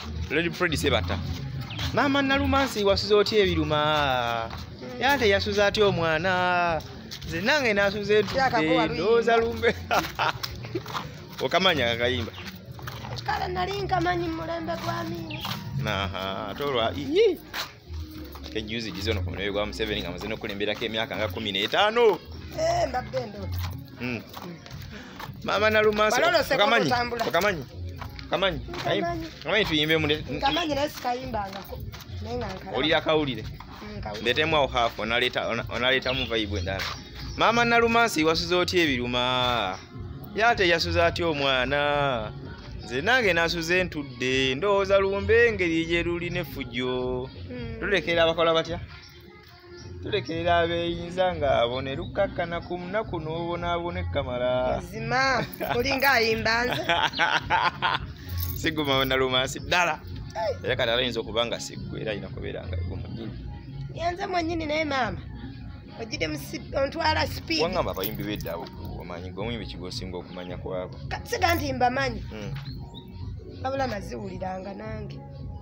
Lady Freddy sebata. Maama Nalumansi wasuze otya ebirumaaa. Yate yasuze atya omwana. Nze nange nasuze entudde ndowooza lumbe. Okamanya akayimba? Kale nali nkamanyi mulembe gwa Amini. Aha, tolwa ii. Kejuzi jizono ku mulembe gwa Museveni nga amaze n'okulemberako emyaka nga 15. Mbadde ndo. Maama Nalumansi okamanyi? Kamanyi tuyimbe mu Kamanyi nasi kayimbangako. Nenga nkala. Oli akawulire. Ndetemu awo hafu onaleta mu vibe endala. Maama Nalumansi wasuze otya ebirumaaa. Yate yasuze atya omwana. Nze nange nasuze entudde ndowooza lumbe engeri gye luli n'effujjo. Tulekera abakola batya? Tulekera abeyinza ng'abone lukakkana ku munaku n'obonaabona ekkamala. Mazima olinga ayimbanze. Siggwe Maama Nalumansi ddala. Era kati alayinza okuba nga siggwe era alina kubeera nga gwe mwennyini. Yanze mwennyini naye maama. Ojjide ontwala speed. Wangamba abayimbi b'edda omanyi gwe omuyimbi kigosinga okumanya kwabo. Siga nti mbamanyi. Wabula naziwuliranga nange.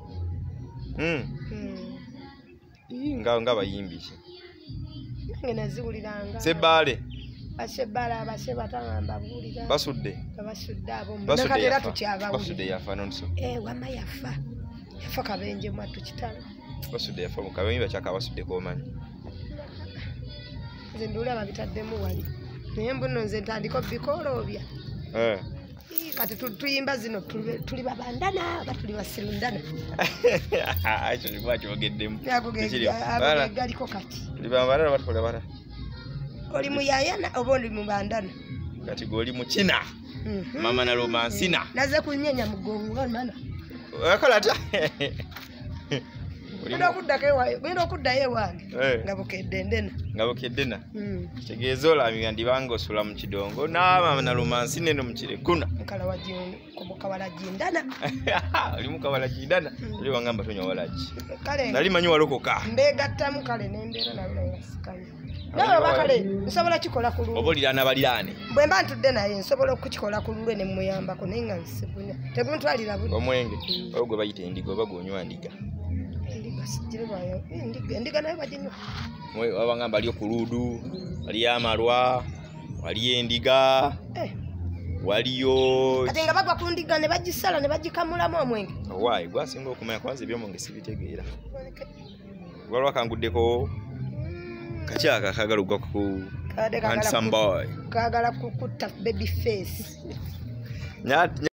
Nga abayimbi ki? Nange naziwuliranga. Sebbaale. Basebbaale abasebata mbabuulira. Basudde. Basudde abo. Nakatera tukyabawulira. Basudde yafa nonso. Wama yafa. Yafa kabenje mwattu kitalo. Basudde yafa mu kabenje kyaka basudde komanyi. Nze ndulaba bitaddemu wali. Naye mbuno nze ntandiko bikoolobya. Kati tuyimba zino tuli babandana batuli basirundana. Acho ni bwacho bageddemu. Galiko kati. Tuli babandana batukola bara. Oli muyayana oba oli mubandana. Kati goli mukina. Maama Nalumansi na. Naze kunyenya mugongo mana. Wakola ta. Bino okuddayo wange nga bukeddena kitegeeza olamya ndibanga osula mu kidongo Maama Nalumansi neno mu kirekuna mukawala jindana oli mukawala jindana oli wangamba tonya walaki nali manyi walokoka mbegattamu kale nembeera nawe yasikanye nawe bakale nsobola kikola ku lulwe obolira n'abaliraane bwe mba ntudde naye nsobola okukikola ku lulwe ne muyambako naye nga nsikunya teguntwalira budde omwenge ogwe bayita endiga oba gonywa ndiga Ndiga nayo bajinywa. Wabangamba aliyo kuludu, aliyo amalwa, waliyo endiga. Waliyo kati nga bagwa ku ndiga ne bagisala ne bagikamulamu omwenge. Why? Gwasinga okumanya kwanza ebyomonge sibitegeera. Walwa kanguddeko kakyaka kagalugwa ku handsome boy. Kagala kukutta baby face.